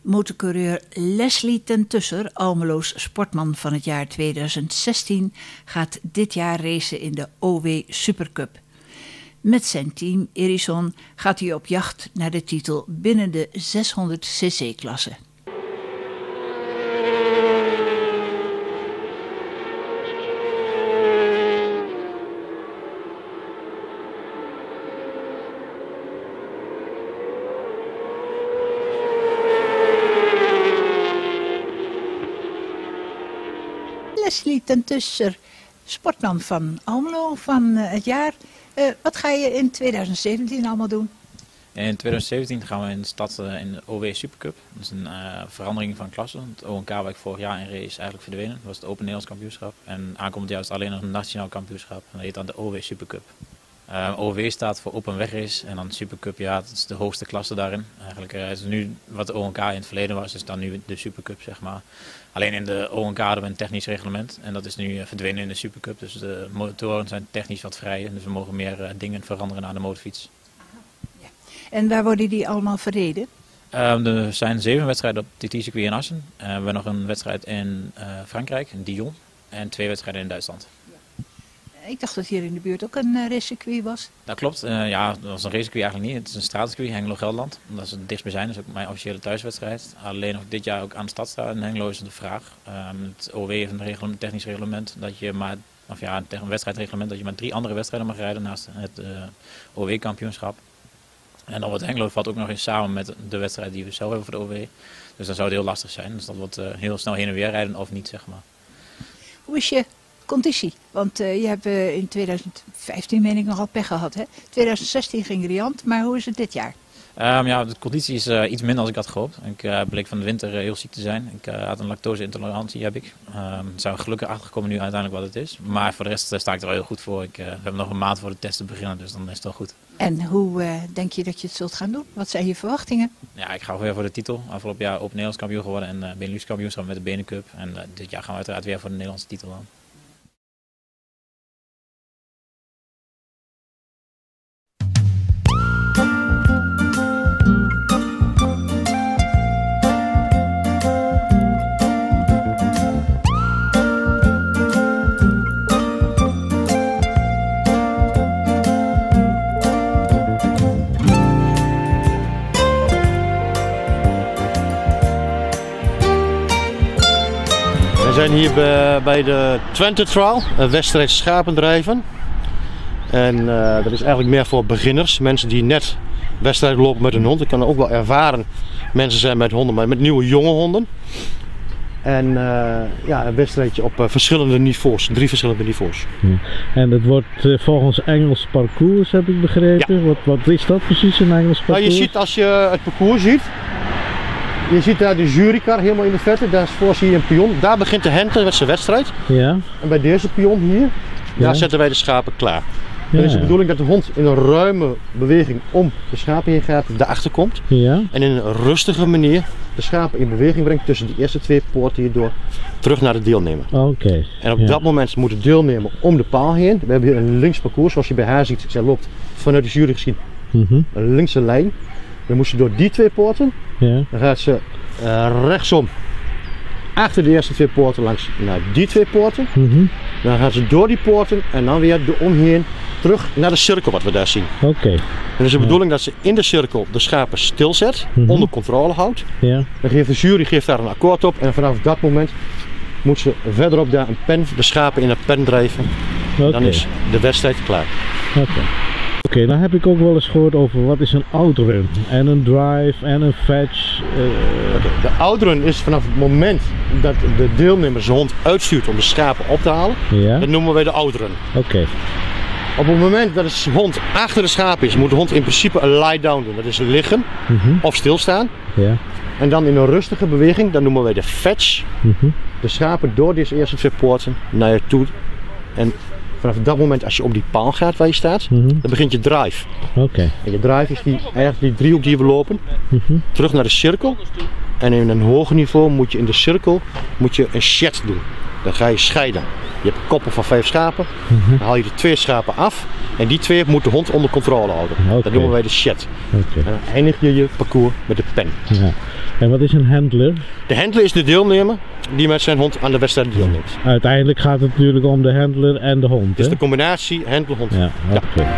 Motorcoureur Leslie ten Tusser, Almeloos Sportman van het jaar 2016, gaat dit jaar racen in de OW Supercup. Met zijn team Erison gaat hij op jacht naar de titel binnen de 600cc-klasse. Leslie ten Tusser, sportman van Almelo van het jaar. Wat ga je in 2017 allemaal doen? In 2017 gaan we in de stad in de OW Supercup. Dat is een verandering van klasse. Het ONK waar ik vorig jaar in reed is eigenlijk verdwenen. Dat was het Open Nederlands kampioenschap. En aankomend jaar is het alleen nog een nationaal kampioenschap. En dat heet dan de OW Supercup. OW staat voor Open Wegrace en dan Supercup, ja, dat is de hoogste klasse daarin. Eigenlijk is nu wat de ONK in het verleden was, is dan nu de Supercup, zeg maar. Alleen in de ONK hadden we een technisch reglement en dat is nu verdwenen in de Supercup. Dus de motoren zijn technisch wat vrijer, dus we mogen meer dingen veranderen aan de motorfiets. Ja. En waar worden die allemaal verreden? Er zijn 7 wedstrijden op het TT-circuit in Assen. We hebben nog een wedstrijd in Frankrijk, in Dijon, en 2 wedstrijden in Duitsland. Ik dacht dat hier in de buurt ook een racecircuit was. Dat klopt. Ja, dat was een racecircuit eigenlijk niet. Het is een straatcircuit, Hengelo-Gelderland. Dat is het dichtstbijzijn, dat is ook mijn officiële thuiswedstrijd. Alleen nog dit jaar ook aan de stadstraat in Hengelo is de vraag. Het OW heeft een technisch reglement dat je maar, een wedstrijdreglement dat je maar 3 andere wedstrijden mag rijden naast het OW-kampioenschap. En dan wordt Hengelo valt ook nog eens samen met de wedstrijd die we zelf hebben voor de OW. Dus dan zou het heel lastig zijn. Dus dat wordt heel snel heen en weer rijden of niet, zeg maar. Hoe is je conditie? Want je hebt in 2015 meen ik nogal pech gehad. Hè? 2016 ging riant, maar hoe is het dit jaar? Ja, de conditie is iets minder dan ik had gehoopt. Ik bleek van de winter heel ziek te zijn. Ik had een lactose-intolerantie, heb ik. Zijn we gelukkig achtergekomen nu uiteindelijk wat het is. Maar voor de rest sta ik er wel heel goed voor. We hebben nog een maand voor de test te beginnen, dus dan is het wel goed. En hoe denk je dat je het zult gaan doen? Wat zijn je verwachtingen? Ja, ik ga weer voor de titel. Afgelopen jaar Open Nederlands kampioen geworden en Benelux kampioenschap met de Benencup. En dit jaar gaan we uiteraard weer voor de Nederlandse titel aan. We zijn hier bij de Twente Trial, een wedstrijd schapendrijven. En dat is eigenlijk meer voor beginners, mensen die net wedstrijden lopen met een hond. Ik kan ook wel ervaren mensen zijn met honden, maar met nieuwe jonge honden. En ja, een wedstrijdje op verschillende niveaus, 3 verschillende niveaus. En het wordt volgens Engels parcours, heb ik begrepen. Ja. Wat is dat precies, een Engels parcours? Nou, je ziet als je het parcours ziet. Je ziet daar de jurykar helemaal in de verte, daarvoor zie je een pion. Daar begint de hente met zijn wedstrijd. Ja. En bij deze pion hier, daar zetten wij de schapen klaar. Ja. Het is de bedoeling dat de hond in een ruime beweging om de schapen heen gaat, daarachter komt. Ja. En in een rustige manier de schapen in beweging brengt tussen de eerste 2 poorten hierdoor terug naar de deelnemer. Okay. En op dat moment moet de deelnemer om de paal heen. We hebben hier een links parcours, zoals je bij haar ziet. Zij loopt vanuit de jury gezien een linkse lijn. Dan moet ze door die 2 poorten, dan gaat ze rechtsom achter de eerste 2 poorten langs naar die 2 poorten. Dan gaat ze door die poorten en dan weer omheen terug naar de cirkel wat we daar zien. En het is de bedoeling dat ze in de cirkel de schapen stilzet, onder controle houdt. Dan geeft de jury daar een akkoord op en vanaf dat moment moet ze verderop daar de schapen in een pen drijven. Dan is de wedstrijd klaar. Oké, dan heb ik ook wel eens gehoord over wat is een outrun en een drive en een fetch. De outrun is vanaf het moment dat de deelnemer zijn hond uitstuurt om de schapen op te halen. Ja. Dat noemen wij de outrun. Op het moment dat de hond achter de schapen is, moet de hond in principe een lie-down doen. Dat is liggen of stilstaan. En dan in een rustige beweging, dat noemen wij de fetch. De schapen door deze eerste 2 poorten naar je toe. En vanaf dat moment, als je op die paal gaat waar je staat, dan begint je drive. En je drive is eigenlijk die driehoek die we lopen, terug naar de cirkel. En in een hoger niveau moet je in de cirkel een shed doen. Dan ga je scheiden. Je hebt koppen van 5 schapen. Dan haal je de 2 schapen af. En die 2 moet de hond onder controle houden. Dat noemen wij de shed. En dan eindig je je parcours met de pen. Ja. En wat is een handler? De handler is de deelnemer die met zijn hond aan de wedstrijd deelneemt. Uiteindelijk gaat het natuurlijk om de handler en de hond. Het is de combinatie handler-hond. Ja, okay.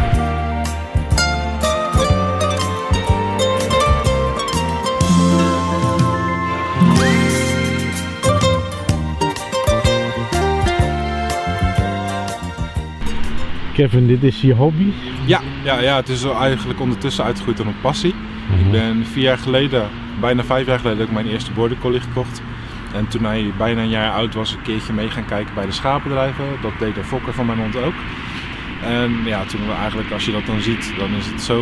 Kevin, dit is je hobby? Ja, het is eigenlijk ondertussen uitgegroeid tot een passie. Ik ben 4 jaar geleden, bijna 5 jaar geleden, heb ik mijn eerste border collie gekocht. En toen hij bijna een jaar oud was, een keertje mee gaan kijken bij de schapendrijven. Dat deed de fokker van mijn hond ook. En ja, toen eigenlijk, als je dat dan ziet, dan is het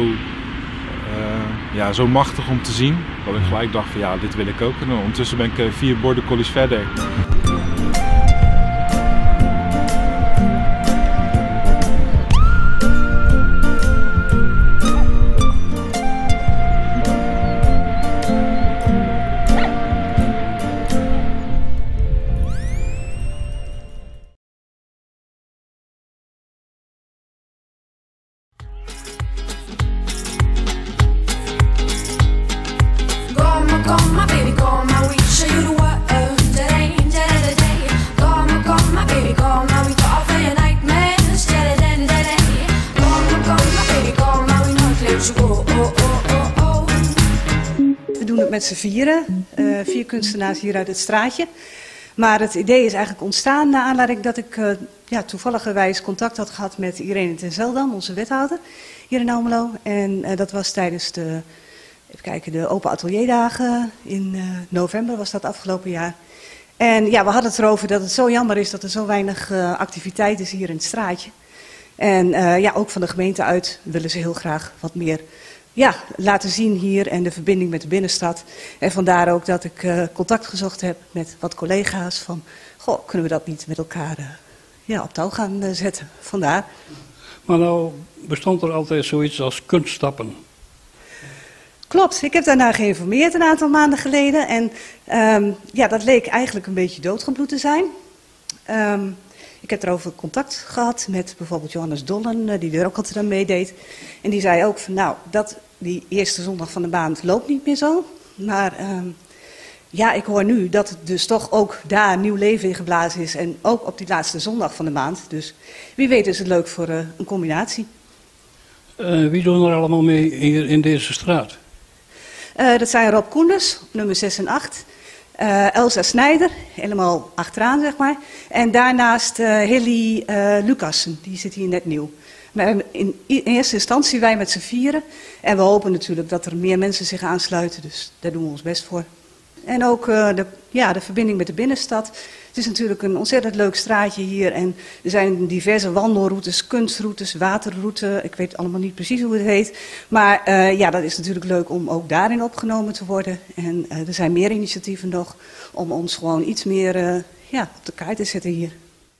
zo machtig om te zien. Dat ik gelijk dacht van ja, dit wil ik ook. En ondertussen ben ik 4 border collies verder. We doen het met z'n vieren, 4 kunstenaars hier uit het straatje. Maar het idee is eigenlijk ontstaan naar aanleiding dat ik toevalligerwijs contact had gehad met Irene ten Zeldam, onze wethouder hier in Almelo. En dat was tijdens de open atelierdagen in november, was dat afgelopen jaar. En ja, we hadden het erover dat het zo jammer is dat er zo weinig activiteit is hier in het straatje. En ook van de gemeente uit willen ze heel graag wat meer laten zien hier en de verbinding met de binnenstad. En vandaar ook dat ik contact gezocht heb met wat collega's van, kunnen we dat niet met elkaar op touw gaan zetten. Vandaar. Maar nou bestond er altijd zoiets als kunststappen. Klopt, ik heb daarna geïnformeerd een aantal maanden geleden. En dat leek eigenlijk een beetje doodgebloed te zijn. Ik heb erover contact gehad met bijvoorbeeld Johannes Dollen, die er ook altijd aan meedeed. En die zei ook van die eerste zondag van de maand loopt niet meer zo. Maar ik hoor nu dat het dus toch ook daar nieuw leven in geblazen is. En ook op die laatste zondag van de maand. Dus wie weet is het leuk voor een combinatie. Wie doen er allemaal mee hier in deze straat? Dat zijn Rob Koenders, nummer 6 en 8. Elsa Snijder, helemaal achteraan zeg maar. En daarnaast Hilly Lucassen, die zit hier net nieuw. Maar in eerste instantie wij met z'n vieren. En we hopen natuurlijk dat er meer mensen zich aansluiten, dus daar doen we ons best voor. En ook de verbinding met de binnenstad. Het is natuurlijk een ontzettend leuk straatje hier. En er zijn diverse wandelroutes, kunstroutes, waterroutes. Ik weet allemaal niet precies hoe het heet. Maar dat is natuurlijk leuk om ook daarin opgenomen te worden. En er zijn meer initiatieven nog om ons gewoon iets meer op de kaart te zetten hier.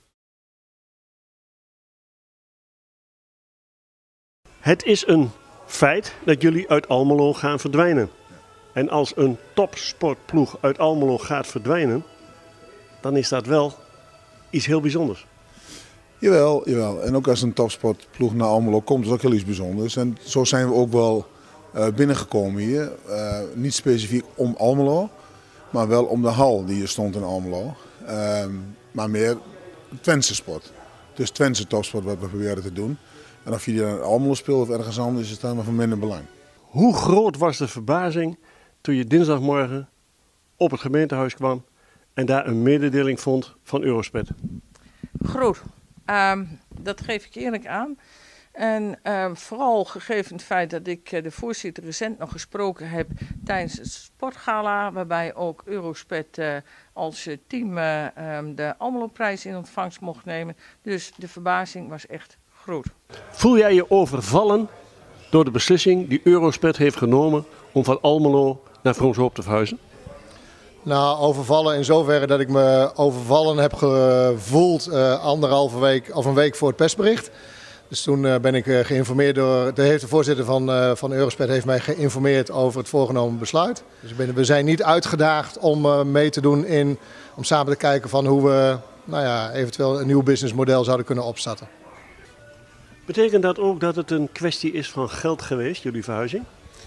Het is een feit dat jullie uit Almelo gaan verdwijnen. En als een topsportploeg uit Almelo gaat verdwijnen, dan is dat wel iets heel bijzonders. Jawel. En ook als een topsportploeg naar Almelo komt, is dat ook heel iets bijzonders. En zo zijn we ook wel binnengekomen hier. Niet specifiek om Almelo, maar wel om de hal die hier stond in Almelo. Maar meer Twentse sport. Dus Twentse topsport wat we proberen te doen. En of je die in Almelo speelt of ergens anders, is het dan maar van minder belang. Hoe groot was de verbazing toen je dinsdagmorgen op het gemeentehuis kwam en daar een mededeling vond van Eurospet? Groot. Dat geef ik eerlijk aan. En vooral gegeven het feit dat ik de voorzitter recent nog gesproken heb tijdens het sportgala, waarbij ook Eurospet als team de Almelo-prijs in ontvangst mocht nemen. Dus de verbazing was echt groot. Voel jij je overvallen door de beslissing die Eurospet heeft genomen om van Almelo naar Vroomshoop te verhuizen? Nou, overvallen in zoverre dat ik me overvallen heb gevoeld anderhalve week of een week voor het persbericht. Dus toen ben ik geïnformeerd de voorzitter van Eurosport heeft mij geïnformeerd over het voorgenomen besluit. Dus we zijn niet uitgedaagd om mee te doen om samen te kijken van hoe we eventueel een nieuw businessmodel zouden kunnen opstarten. Betekent dat ook dat het een kwestie is van geld geweest, jullie verhuizing?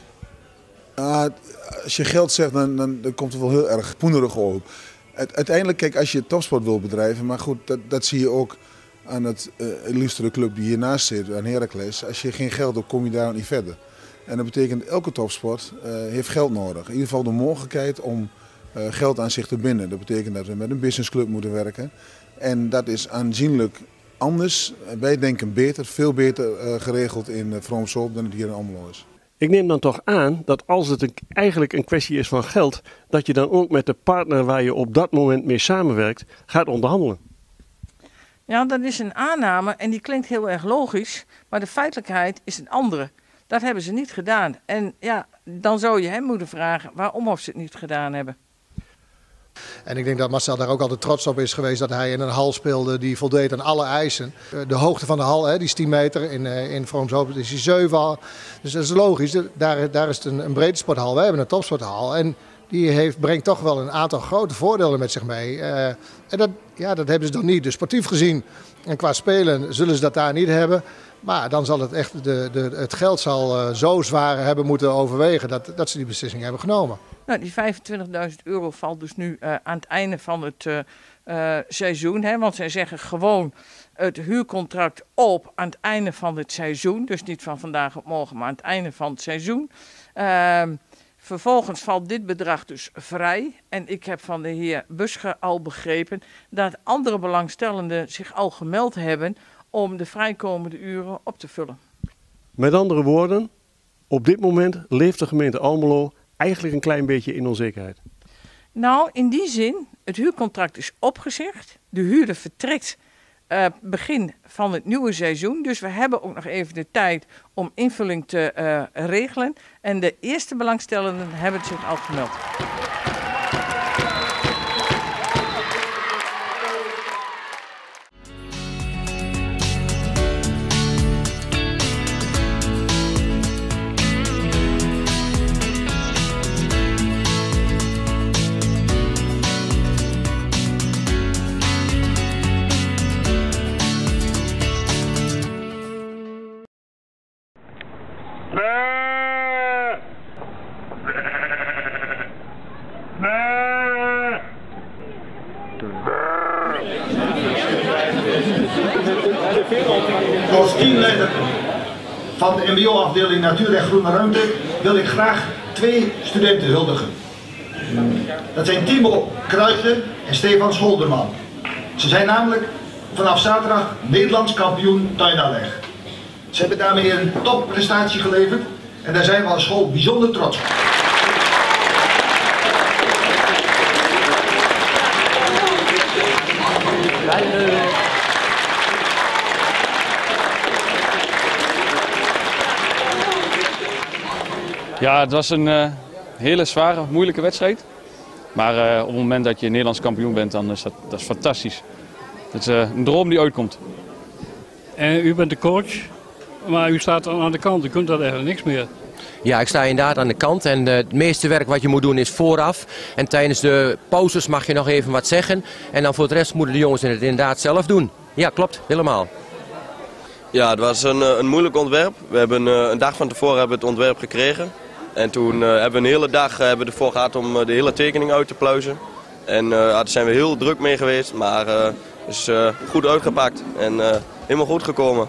Als je geld zegt, dan komt het wel heel erg poenerig op. Uiteindelijk, kijk, als je topsport wil bedrijven, maar goed, dat zie je ook aan het illustere club die hiernaast zit, aan Heracles. Als je geen geld hebt, kom je daar niet verder. En dat betekent elke topsport heeft geld nodig. In ieder geval de mogelijkheid om geld aan zich te binden. Dat betekent dat we met een businessclub moeten werken. En dat is aanzienlijk anders. Wij denken beter, veel beter geregeld in Vroomshoop dan het hier in Almelo is. Ik neem dan toch aan dat als het eigenlijk een kwestie is van geld, dat je dan ook met de partner waar je op dat moment mee samenwerkt, gaat onderhandelen. Ja, dat is een aanname en die klinkt heel erg logisch, maar de feitelijkheid is een andere. Dat hebben ze niet gedaan. En ja, dan zou je hem moeten vragen waarom of ze het niet gedaan hebben. En ik denk dat Marcel daar ook altijd trots op is geweest dat hij in een hal speelde die voldeed aan alle eisen. De hoogte van de hal, die is 10 meter, in Vroomshoop is die 7. Dus dat is logisch, daar is het een breedte sporthal, wij hebben een topsporthal. En die brengt toch wel een aantal grote voordelen met zich mee. En dat hebben ze dan niet. Dus sportief gezien en qua spelen zullen ze dat daar niet hebben. Maar dan zal het echt, het geld zal zo zwaar hebben moeten overwegen dat ze die beslissing hebben genomen. Nou, die €25.000 valt dus nu aan het einde van het seizoen. Hè? Want zij zeggen gewoon het huurcontract op aan het einde van het seizoen. Dus niet van vandaag op morgen, maar aan het einde van het seizoen. Vervolgens valt dit bedrag dus vrij. En ik heb van de heer Busche al begrepen dat andere belangstellenden zich al gemeld hebben om de vrijkomende uren op te vullen. Met andere woorden, op dit moment leeft de gemeente Almelo eigenlijk een klein beetje in onzekerheid. Nou, in die zin, het huurcontract is opgezegd. De huurder vertrekt begin van het nieuwe seizoen. Dus we hebben ook nog even de tijd om invulling te regelen. En de eerste belangstellenden hebben zich al gemeld. Als teamleider van de mbo-afdeling Natuurrecht Groene Ruimte wil ik graag 2 studenten huldigen. Dat zijn Timo Kruijten en Stefan Scholderman. Ze zijn namelijk vanaf zaterdag Nederlands kampioen tuinaanleg. Ze hebben daarmee een topprestatie geleverd en daar zijn we als school bijzonder trots op. Ja, het was een hele zware, moeilijke wedstrijd. Maar op het moment dat je Nederlands kampioen bent, dan is dat is fantastisch. Het is een droom die uitkomt. En u bent de coach, maar u staat aan de kant, u kunt dat eigenlijk niks meer. Ja, ik sta inderdaad aan de kant en het meeste werk wat je moet doen is vooraf. En tijdens de pauzes mag je nog even wat zeggen. En dan voor de rest moeten de jongens het inderdaad zelf doen. Ja, klopt, helemaal. Ja, het was een moeilijk ontwerp. We hebben een dag van tevoren hebben we het ontwerp gekregen. En toen hebben we een hele dag ervoor gehad om de hele tekening uit te pluizen. En daar zijn we heel druk mee geweest, maar het is goed uitgepakt en helemaal goed gekomen.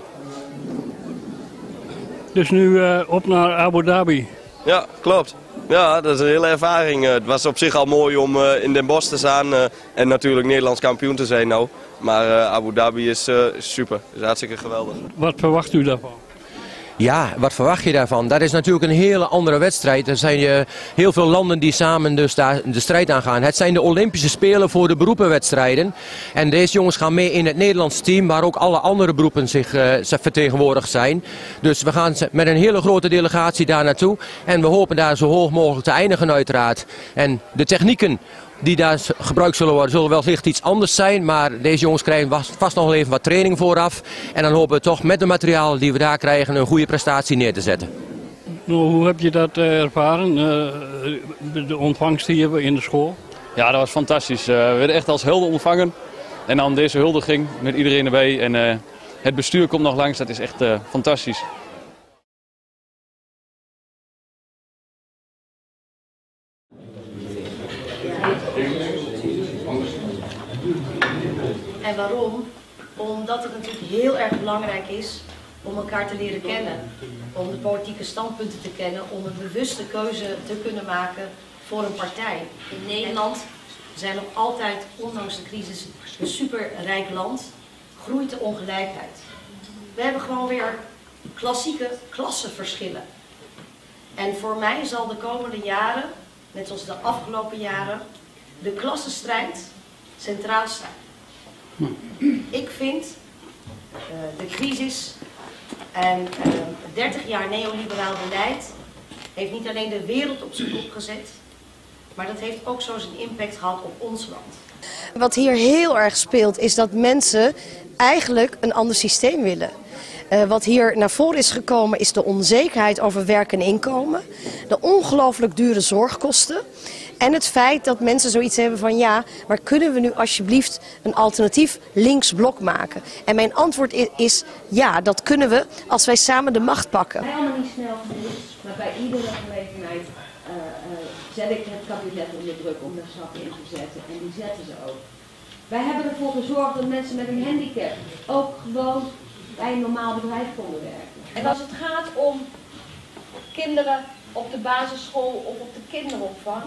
Dus nu op naar Abu Dhabi. Ja, klopt. Ja, dat is een hele ervaring. Het was op zich al mooi om in Den Bosch te staan en natuurlijk Nederlands kampioen te zijn nou. Maar Abu Dhabi is super, is hartstikke geweldig. Wat verwacht u daarvan? Ja, wat verwacht je daarvan? Dat is natuurlijk een hele andere wedstrijd. Er zijn heel veel landen die samen dus daar de strijd aangaan. Het zijn de Olympische Spelen voor de beroepenwedstrijden. En deze jongens gaan mee in het Nederlands team, waar ook alle andere beroepen zich vertegenwoordigd zijn. Dus we gaan met een hele grote delegatie daar naartoe. En we hopen daar zo hoog mogelijk te eindigen uiteraard. En de technieken die daar gebruikt zullen worden, zullen wellicht iets anders zijn. Maar deze jongens krijgen vast nog wel even wat training vooraf. En dan hopen we toch met de materialen die we daar krijgen een goede prestatie neer te zetten. Nou, hoe heb je dat ervaren, de ontvangst hier in de school? Ja, dat was fantastisch. We werden echt als helden ontvangen. En dan deze huldiging met iedereen erbij. En het bestuur komt nog langs, dat is echt fantastisch. En waarom? Omdat het natuurlijk heel erg belangrijk is om elkaar te leren kennen. Om de politieke standpunten te kennen, om een bewuste keuze te kunnen maken voor een partij. In Nederland zijn nog altijd, ondanks de crisis, een superrijk land. Groeit de ongelijkheid. We hebben gewoon weer klassieke klassenverschillen. En voor mij zal de komende jaren, net zoals de afgelopen jaren, de klassenstrijd centraal staan. Ik vind de crisis en 30 jaar neoliberaal beleid heeft niet alleen de wereld op zijn kop gezet, maar dat heeft ook zo zijn impact gehad op ons land. Wat hier heel erg speelt is dat mensen eigenlijk een ander systeem willen. Wat hier naar voren is gekomen is de onzekerheid over werk en inkomen, de ongelooflijk dure zorgkosten en het feit dat mensen zoiets hebben van ja, maar kunnen we nu alsjeblieft een alternatief linksblok maken? En mijn antwoord is ja, dat kunnen we als wij samen de macht pakken. Helemaal niet snel genoeg, maar bij iedere gelegenheid zet ik het kabinet onder druk om daar stappen in te zetten en die zetten ze ook. Wij hebben ervoor gezorgd dat mensen met een handicap ook gewoon bij een normaal bedrijf konden werken. En als het gaat om kinderen op de basisschool of op de kinderopvang,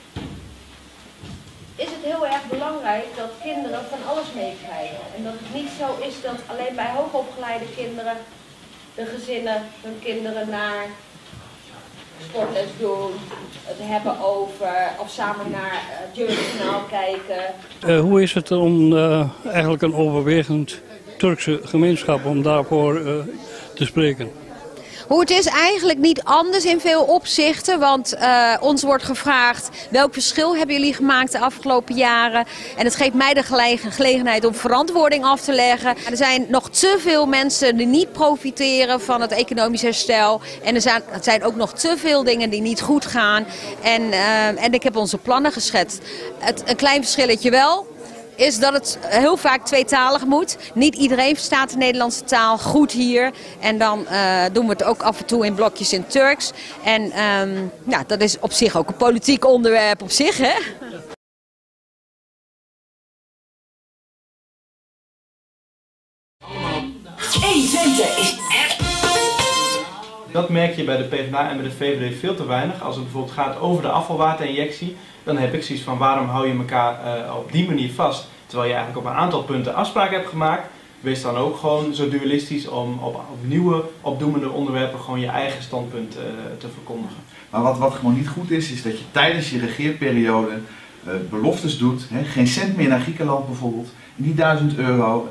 is het heel erg belangrijk dat kinderen van alles meekrijgen. En dat het niet zo is dat alleen bij hoogopgeleide kinderen de gezinnen hun kinderen naar sportles doen, het hebben over of samen naar jeugdjournaal kijken. Hoe is het om eigenlijk een overwegend Turkse gemeenschap om daarvoor te spreken? Hoe het is eigenlijk niet anders in veel opzichten, want ons wordt gevraagd welk verschil hebben jullie gemaakt de afgelopen jaren. En het geeft mij de gelegenheid om verantwoording af te leggen. Er zijn nog te veel mensen die niet profiteren van het economisch herstel. En er zijn ook nog te veel dingen die niet goed gaan. En ik heb onze plannen geschetst. Een klein verschilletje wel is dat het heel vaak tweetalig moet. Niet iedereen verstaat de Nederlandse taal goed hier. En dan doen we het ook af en toe in blokjes in Turks. En dat is op zich ook een politiek onderwerp op zich, hè? is echt. Dat merk je bij de PvdA en bij de VVD veel te weinig. Als het bijvoorbeeld gaat over de afvalwaterinjectie, dan heb ik zoiets van waarom hou je elkaar op die manier vast? Terwijl je eigenlijk op een aantal punten afspraken hebt gemaakt. Wees dan ook gewoon zo dualistisch om op nieuwe opdoemende onderwerpen gewoon je eigen standpunt te verkondigen. Maar wat gewoon niet goed is dat je tijdens je regeerperiode beloftes doet. Hè, geen cent meer naar Griekenland bijvoorbeeld. Die €1000.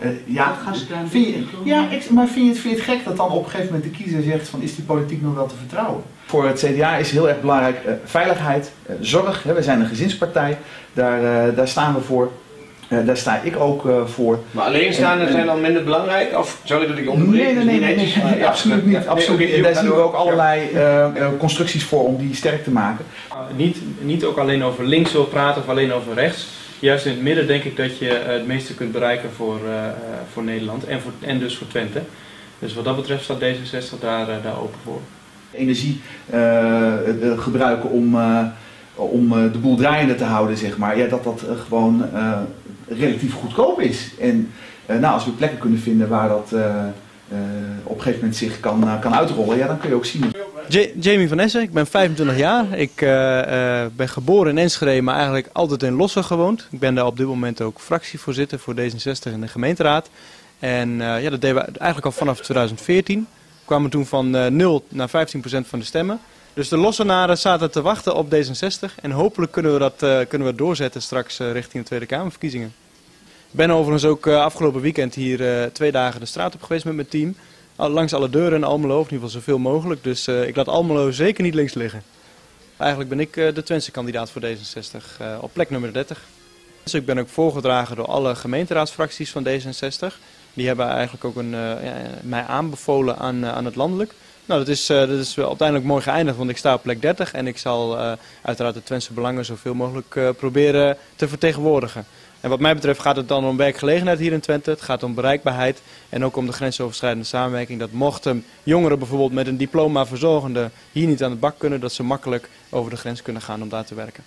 Vind je het gek dat dan op een gegeven moment de kiezer zegt van is die politiek nog wel te vertrouwen? Voor het CDA is heel erg belangrijk veiligheid, zorg. Hè, we zijn een gezinspartij, daar staan we voor. Daar sta ik ook voor. Maar alleenstaanden zijn dan minder belangrijk? Of sorry dat ik onderbreek? Nee, absoluut niet. Absoluut. Daar zien we ook allerlei constructies voor om die sterk te maken. Niet ook alleen over links wil praten of alleen over rechts. Juist in het midden denk ik dat je het meeste kunt bereiken voor Nederland en dus voor Twente. Dus wat dat betreft staat D66 daar open voor. Energie gebruiken om de boel draaiende te houden, zeg maar. Ja, dat gewoon relatief goedkoop is. En als we plekken kunnen vinden waar dat op een gegeven moment zich kan uitrollen, ja, dan kun je ook zien. Jamie van Essen, ik ben 25 jaar. Ik ben geboren in Enschede, maar eigenlijk altijd in Losser gewoond. Ik ben daar op dit moment ook fractievoorzitter voor D66 in de gemeenteraad. En dat deden we eigenlijk al vanaf 2014. We kwamen toen van 0 naar 15% van de stemmen. Dus de Lossenaren zaten te wachten op D66 en hopelijk kunnen we doorzetten straks richting de Tweede Kamerverkiezingen. Ik ben overigens ook afgelopen weekend hier 2 dagen de straat op geweest met mijn team. Langs alle deuren in Almelo, of in ieder geval zoveel mogelijk. Dus ik laat Almelo zeker niet links liggen. Eigenlijk ben ik de Twentse kandidaat voor D66 op plek nummer 30. Dus ik ben ook voorgedragen door alle gemeenteraadsfracties van D66. Die hebben eigenlijk ook mij aanbevolen aan het landelijk. Nou, dat is wel uiteindelijk mooi geëindigd, want ik sta op plek 30 en ik zal uiteraard de Twentse belangen zoveel mogelijk proberen te vertegenwoordigen. En wat mij betreft gaat het dan om werkgelegenheid hier in Twente, het gaat om bereikbaarheid en ook om de grensoverschrijdende samenwerking. Dat mochten jongeren bijvoorbeeld met een diploma verzorgende hier niet aan de bak kunnen, dat ze makkelijk over de grens kunnen gaan om daar te werken.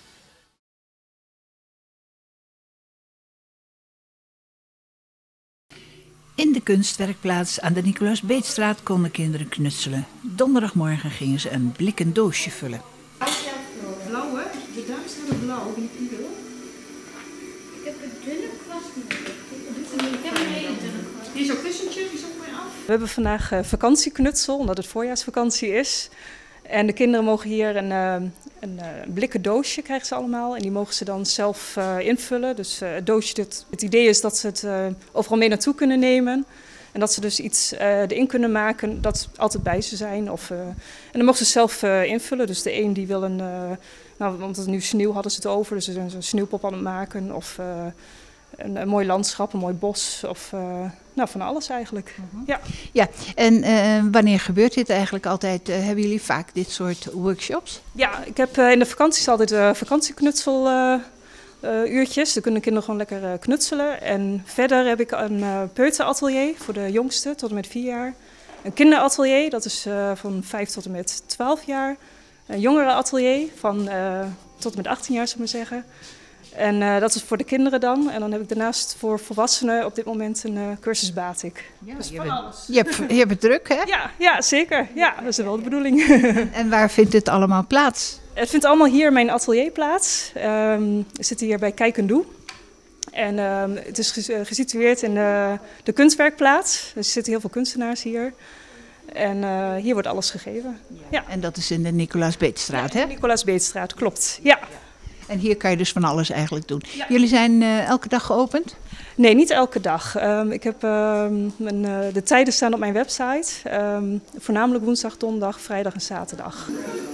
In de kunstwerkplaats aan de Nicolaas Beetstraat konden kinderen knutselen. Donderdagmorgen gingen ze een blikken doosje vullen. Blauwe? De dames hebben blauw. Ik heb een dunne kwast. Ik heb een hele dunne kwast. Hier is ook kussentje, die zoek mij af. We hebben vandaag vakantieknutsel, omdat het voorjaarsvakantie is. En de kinderen mogen hier een blikken doosje krijgen ze allemaal. En die mogen ze dan zelf invullen. Dus het doosje, het idee is dat ze het overal mee naartoe kunnen nemen. En dat ze dus iets erin kunnen maken dat altijd bij ze zijn. En dan mogen ze zelf invullen. Dus de een die wil want het nu sneeuw hadden ze het over. Dus ze zijn een sneeuwpop aan het maken. Of een mooi landschap, een mooi bos. Of van alles eigenlijk. Ja. Ja, en wanneer gebeurt dit eigenlijk altijd? Hebben jullie vaak dit soort workshops? Ja, ik heb in de vakanties altijd vakantieknutsel uurtjes. Dan kunnen kinderen gewoon lekker knutselen. En verder heb ik een peuteratelier voor de jongsten tot en met 4 jaar. Een kinderatelier, dat is van 5 tot en met 12 jaar. Een jongerenatelier van tot en met 18 jaar, zou ik maar zeggen. En dat is voor de kinderen dan. En dan heb ik daarnaast voor volwassenen op dit moment een cursus batik. Ja, dus je van alles. Je hebt het druk, hè? Ja, zeker. Ja, dat is wel de bedoeling. En waar vindt dit allemaal plaats? Het vindt allemaal hier in mijn atelier plaats. We zitten hier bij Kijk en Doe. En het is gesitueerd in de kunstwerkplaats. Dus er zitten heel veel kunstenaars hier. En hier wordt alles gegeven. Ja. En dat is in de Nicolaas Beetstraat, hè? De Nicolaas Beetstraat, klopt. Ja. En hier kan je dus van alles eigenlijk doen. Ja. Jullie zijn elke dag geopend? Nee, niet elke dag. Ik heb de tijden staan op mijn website. Voornamelijk woensdag, donderdag, vrijdag en zaterdag.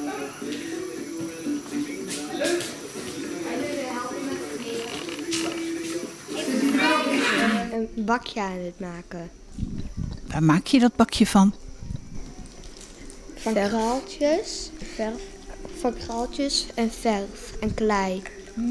Een bakje aan het maken. Waar maak je dat bakje van? Van kraaltjes, van kraaltjes en verf en klei.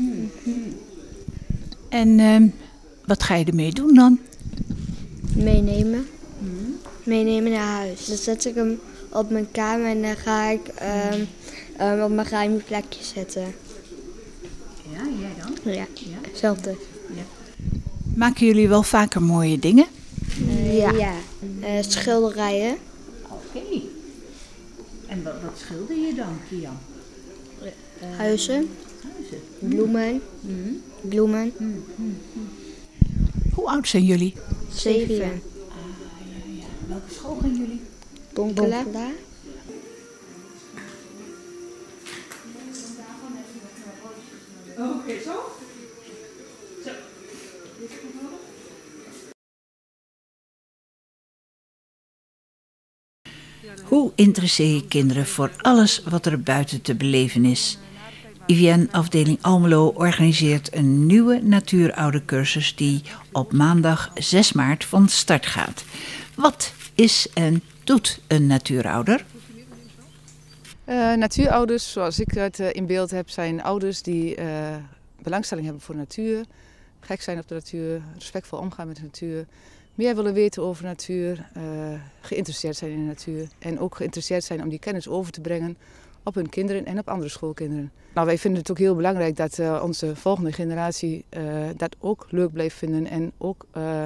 En wat ga je ermee doen dan? Meenemen. Meenemen naar huis. Dan zet ik hem op mijn kamer en dan ga ik op mijn geheime plekje zetten. Ja, jij dan? Ja, hetzelfde. Ja. Maken jullie wel vaker mooie dingen? Ja. Schilderijen. Oké. En wat schilder je dan, Kian? Huizen. Bloemen. Bloemen. Hoe oud zijn jullie? 7. Ja. Welke school gaan jullie? Bonkela. Oké, zo? Zo. Hoe interesseer je kinderen voor alles wat er buiten te beleven is? IVN afdeling Almelo organiseert een nieuwe natuuroudercursus die op maandag 6 maart van start gaat. Wat is en doet een natuurouder? Natuurouders, zoals ik het in beeld heb, zijn ouders die belangstelling hebben voor de natuur, gek zijn op de natuur, respectvol omgaan met de natuur, meer willen weten over de natuur, geïnteresseerd zijn in de natuur en ook geïnteresseerd zijn om die kennis over te brengen op hun kinderen en op andere schoolkinderen. Nou, wij vinden het ook heel belangrijk dat onze volgende generatie dat ook leuk blijft vinden en ook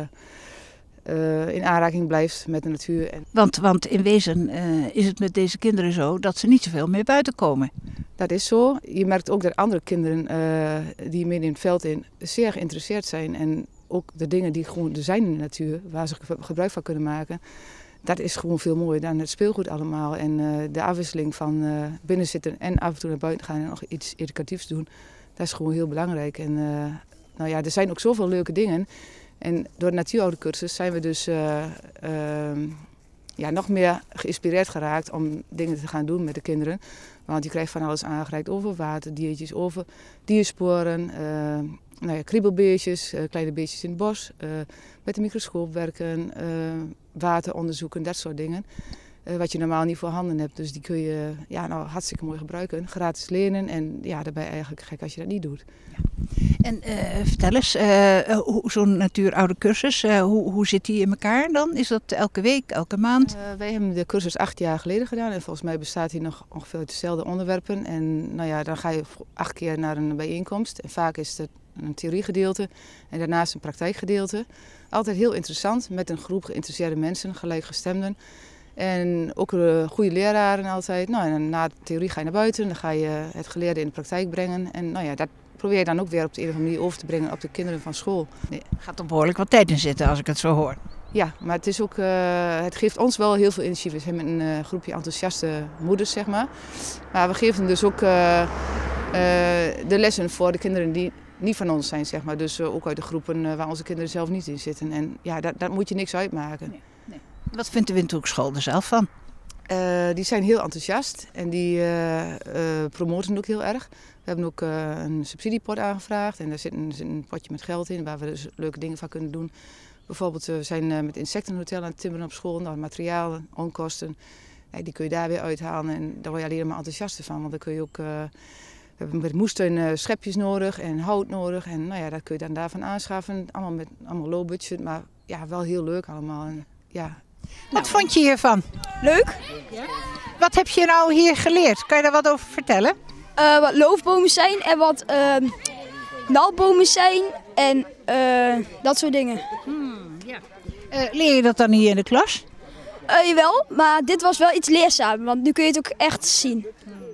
in aanraking blijft met de natuur. Want in wezen is het met deze kinderen zo dat ze niet zoveel meer buiten komen. Dat is zo. Je merkt ook dat andere kinderen die mee in het veld in zeer geïnteresseerd zijn. En ook de dingen die gewoon er zijn in de natuur, waar ze gebruik van kunnen maken. Dat is gewoon veel mooier dan het speelgoed allemaal. En de afwisseling van binnenzitten en af en toe naar buiten gaan en nog iets educatiefs doen. Dat is gewoon heel belangrijk. En nou ja, er zijn ook zoveel leuke dingen. En door de natuuroudercursus zijn we dus nog meer geïnspireerd geraakt om dingen te gaan doen met de kinderen. Want je krijgt van alles aangereikt over waterdiertjes, over diersporen, kriebelbeestjes, kleine beestjes in het bos, met de microscoop werken, wateronderzoeken, dat soort dingen. Wat je normaal niet voorhanden hebt. Dus die kun je hartstikke mooi gebruiken. Gratis lenen en daarbij eigenlijk gek als je dat niet doet. Ja. En vertel eens, zo'n natuuroude cursus, hoe zit die in elkaar dan? Is dat elke week, elke maand? Wij hebben de cursus 8 jaar geleden gedaan. En volgens mij bestaat die nog ongeveer uit dezelfde onderwerpen. En dan ga je 8 keer naar een bijeenkomst. En vaak is het een theoriegedeelte en daarnaast een praktijkgedeelte. Altijd heel interessant, met een groep geïnteresseerde mensen, gelijkgestemden. En ook goede leraren altijd. En na de theorie ga je naar buiten, dan ga je het geleerde in de praktijk brengen. En dat probeer je dan ook weer op de een of andere manier over te brengen op de kinderen van school. Er gaat er behoorlijk wat tijd in zitten als ik het zo hoor. Ja, maar het is ook, het geeft ons wel heel veel initiatief. We hebben een groepje enthousiaste moeders, zeg maar. Maar we geven dus ook de lessen voor de kinderen die niet van ons zijn, zeg maar. Dus ook uit de groepen waar onze kinderen zelf niet in zitten. En daar moet je niks uitmaken. Nee. Wat vindt de Windhoekschool er zelf van? Die zijn heel enthousiast en die promoten ook heel erg. We hebben ook een subsidiepot aangevraagd en daar zit een potje met geld in waar we dus leuke dingen van kunnen doen. Bijvoorbeeld, we zijn met insectenhotel aan het timmeren op school, materiaal, onkosten. Die kun je daar weer uithalen en daar word je alleen maar enthousiast van. Want dan kun je ook, we hebben met moestuin schepjes nodig en hout nodig en dat kun je dan daarvan aanschaffen. Allemaal low budget, maar wel heel leuk allemaal. En, Wat vond je hiervan? Leuk. Ja? Wat heb je nou hier geleerd? Kan je daar wat over vertellen? Wat loofbomen zijn en wat naaldbomen zijn en dat soort dingen. Leer je dat dan hier in de klas? Jawel, maar dit was wel iets leerzaam, want nu kun je het ook echt zien.